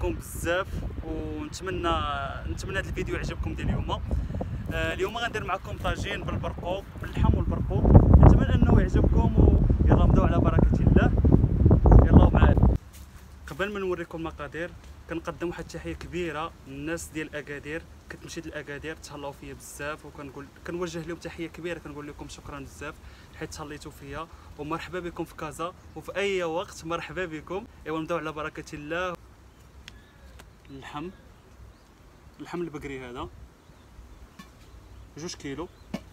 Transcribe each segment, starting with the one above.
عليكم بزاف، ونتمنى هذا الفيديو يعجبكم ديال اليوم. اليوم غندير معكم طاجين بالبرقوق، باللحم والبرقوق. نتمنى انه يعجبكم، ويلا نبداو على بركه الله. يلا معايا. قبل ما نوريكم المقادير كنقدم واحد التحيه كبيره للناس ديال اكادير. كتمشي لاكادير تهلاو فيا بزاف، كنوجه لهم تحيه كبيره، كنقول لكم شكرا بزاف حيت تهليتوا فيا، ومرحبا بكم في كازا وفي اي وقت. مرحبا بكم. ايوا نبداو على بركه الله. اللحم البقري هذا 2 كيلو.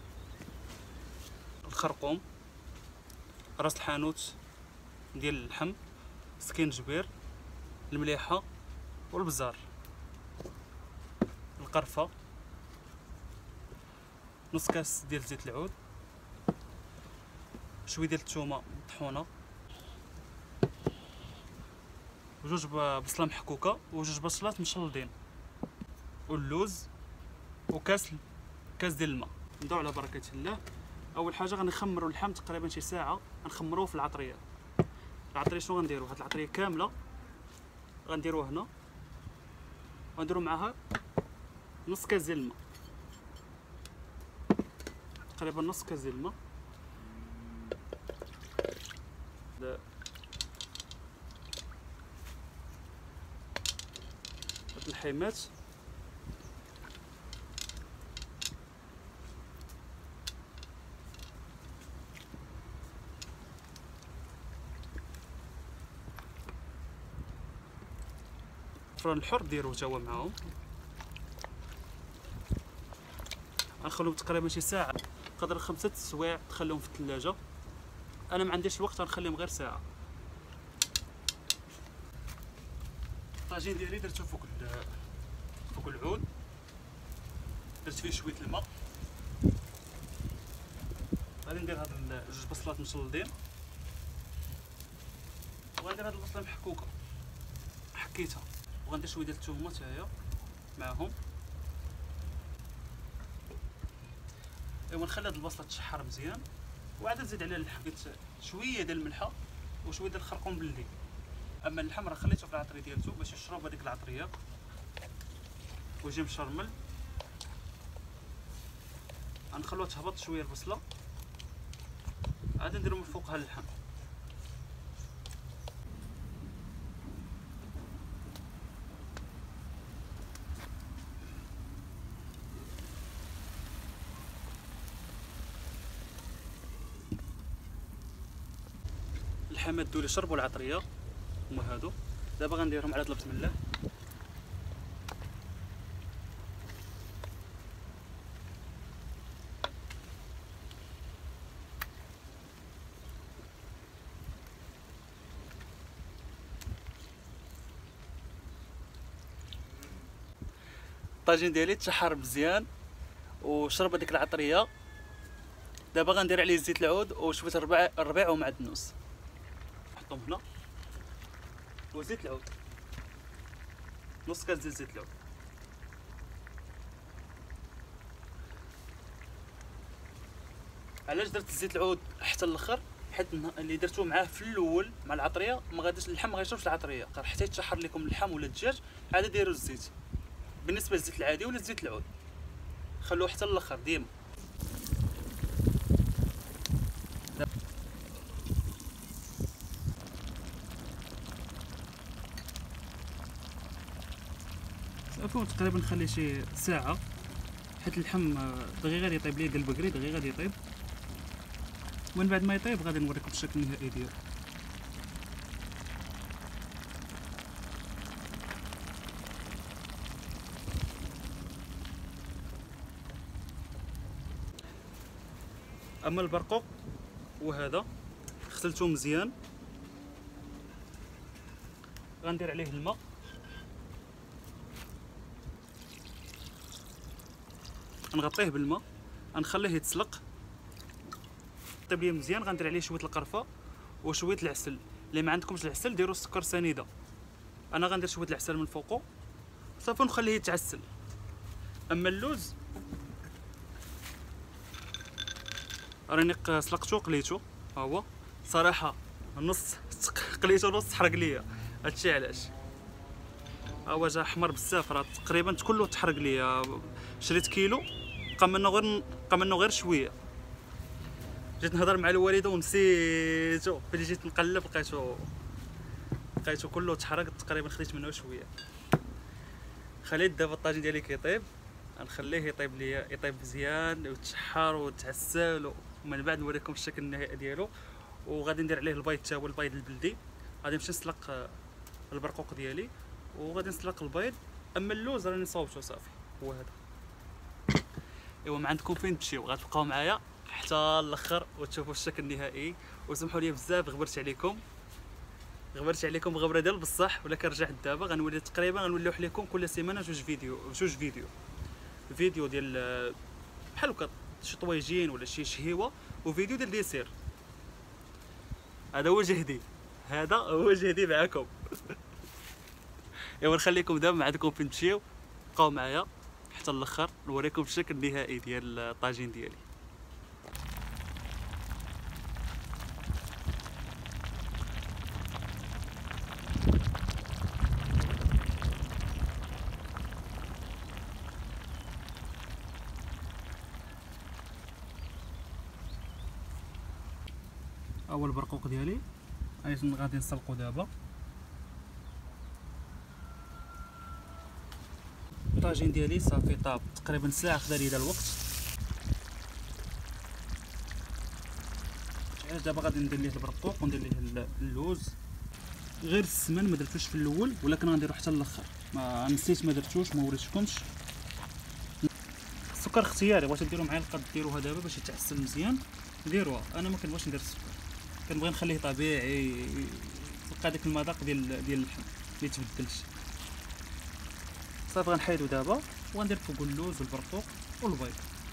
الخرقوم، راس الحانوت ديال اللحم، سكينجبير، المليحه والبزار، القرفه، نص كاس ديال زيت العود، شويه ديال الثومه مطحونه، وجوج بصله محكوكه، وجوج بصلات مشلضين، واللوز، وكاس ديال الماء. نبداو على بركه الله. اول حاجه غنخمروا اللحم تقريبا شي ساعه، غنخمروه في العطريه. شنو غنديروا؟ هاد العطريه كامله غنديروها هنا، غنديروا معاها نص كاس ديال الماء، تقريبا نص كاس ديال الماء. هاد الحيمات الفرن الحر ديروه تا هو معاهم. غنخليهم تقريبا شي ساعه، قدر 5 سوايع تخليهم في الثلاجه. انا ما عنديش الوقت، غنخليهم غير ساعه. الطاجين ديالي درتو فوق العود، درت فيه شويه الماء. غادي ندير هاد 2 بصلات مشلضين، وغندير هاد البصله محكوكه حكيتها، وغندير شويه ديال الثومه حتى هي معاهم. ايوا نخلي هاد البصله تشحر مزيان، وعاد نزيد عليها اللحم، شويه ديال الملحه وشويه ديال الخرقوم باللي. اما اللحم راه خليته في العطري ديالته باش يشرب هذيك العطريه ويجي مشرمل. غنخلوها تهبط شويه البصله، عاد نديرو من فوقها اللحم. اللحمات دولي شربوا العطريه، هما هادو. دابا غنديرهم على طلبة الله. الطاجين ديالي تشحر مزيان وشرب هذيك العطريه. دابا غندير عليه زيت العود وشويه الربيع ومعدنوس، نحطهم هنا. وزيت العود، نص كاس ديال زيت العود. علاش درت زيت العود حتى الاخر؟ حيت اللي درتو معاه في الاول مع العطريه ما غاديش اللحم ما غيشربش العطريه، حتى يتشحر لكم اللحم ولا الدجاج عاد ديروا الزيت. بالنسبه للزيت العادي ولا زيت العود خلوه حتى الاخر ديما. صافي تقريبا نخليه شي ساعه، حيت اللحم دغيا غادي يطيب ليه، قلب بقري دغيا غادي يطيب. ومن بعد ما يطيب غادي نوريكم الشكل النهائي ديالو. اما البرقوق وهذا غسلته مزيان، غندير عليه الماء، نغطيه بالماء، غنخليه يتسلق طيب ليه مزيان. غندير عليه شويه القرفه وشويه العسل. اللي ما عندكمش العسل ديروا السكر سنيده، انا غندير شويه العسل من فوقه صافي نخليه يتعسل. اما اللوز راني سلقته وقليته، ها هو صراحه نص قليته نص حرق ليا، هادشي علاش. هو جا حمر بزاف، راه تقريبا كله تحرق ليا. شريت كيلو بقى منه غير شويه. جيت نهضر مع الوالده ونسيتو، فلي جيت نقلب لقيتو كله تحرق تقريبا، خديت منه شويه. خليت دابا الطاجين ديالي كيطيب، غنخليه يطيب ليا، يطيب مزيان ويتشحر وتعسل، ومن بعد نوريكم الشكل النهائي ديالو. وغادي ندير عليه البيض حتى هو، البيض البلدي. غادي نمشي نسلق البرقوق ديالي وغادي نسلق البيض. اما اللوز راني صاوبته صافي، هو هذا. ايوا ما عندكم فين تمشيو، غتبقاو معايا حتى الاخر وتشوفوا الشكل النهائي. وسمحوا لي بزاف غبرت عليكم غبره ديال بصح، ولا كنرجع دابا غنولي تقريبا غنوليوح لكم كل سيمانه جوج فيديو ديال بحال هكا شي طويجين ولا شي شهيوه، وفيديو ديال ديسير. هذا هو جهدي معاكم. ايوا نخليكم دابا ما عندكم فين تمشيو، بقاو معايا حتى الاخر نوريكم الشكل النهائي ديال الطاجين ديالي. اول برقوق ديالي غادي نسلقو دابا. الطاجين ديالي صافي طاب، تقريبا ساعه خدا لي الوقت. دابا غادي ندير ليه البرقوق وندير ليه اللوز. غير السمن ما درتوش في الاول، ولكن غنديرو حتى الاخر. ما نسيت ما درتوش، ما وريتكمش. السكر اختياري، بغيتو ديرو معايا القد ديروها دابا باش يتعسل مزيان ديروها. انا ما كنبغيش ندير السكر، كنبغي نخليه طبيعي، يبقى داك المذاق ديال اللحم اللي تبدلش. صافي غنحيدو دابا وغندير فوق اللوز والبرقوق والبيض.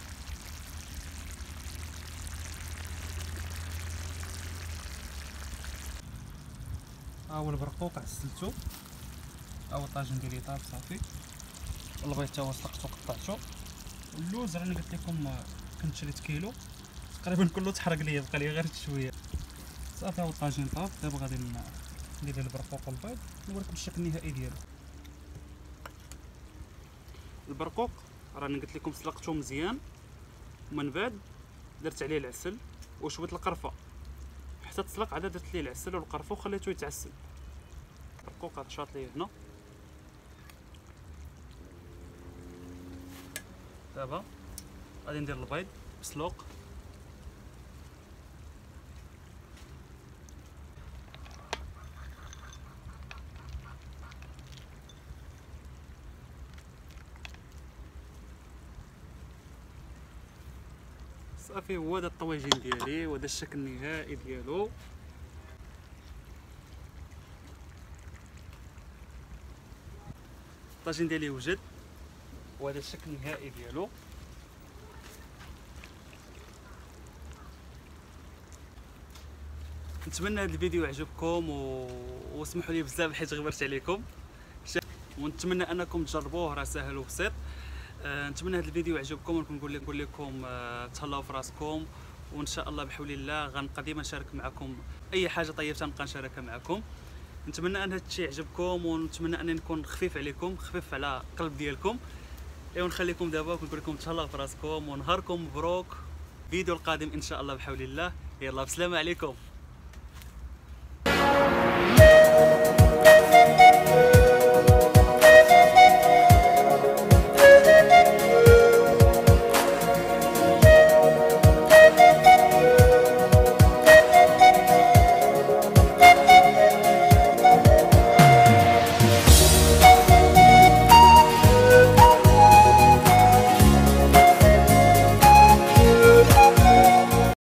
ها هو البرقوق عسلتو، ها هو الطاجين ديالي طاب صافي. البيض تا هو سلقتو قطعتو. اللوز راني قلت لكم كنت شريت كيلو تقريبا، كله تحرق ليا، بقى لي غير شويه. صافي ها هو الطاجين طاب. دابا غادي ندير البرقوق والبيض نوريكم الشكل النهائي ديالو. البرقوق راني قلت لكم سلقته مزيان، ومن بعد درت عليه العسل وشويه القرفه حتى تسلق، عاد درت ليه العسل والقرفه وخليته يتعسل. البرقوق هذا شاط ليه هنا. دابا غادي ندير البيض مسلوق. صافي هو هذا الطويجين ديالي، وهذا الشكل النهائي ديالو. الطاجين ديالي وجد، وهذا الشكل النهائي ديالو. نتمنى هذا الفيديو يعجبكم واسمحوا لي بزاف حيت غبرت عليكم، ونتمنى انكم تجربوه، راه سهل وبسيط. نتمنى هذا الفيديو يعجبكم، ونقول لكم تهلاو في راسكم، وان شاء الله بحول الله غنبقى ديما نشارك معكم اي حاجه طيبتها، نبقى نشاركها معكم. نتمنى ان هذا الشيء يعجبكم، ونتمنى اني نكون خفيف عليكم، خفيف على القلب ديالكم. ونخليكم دابا ونقول لكم تهلاو في راسكم، ونهاركم مبروك. فيديو القادم ان شاء الله بحول الله. يلا بسلامه عليكم.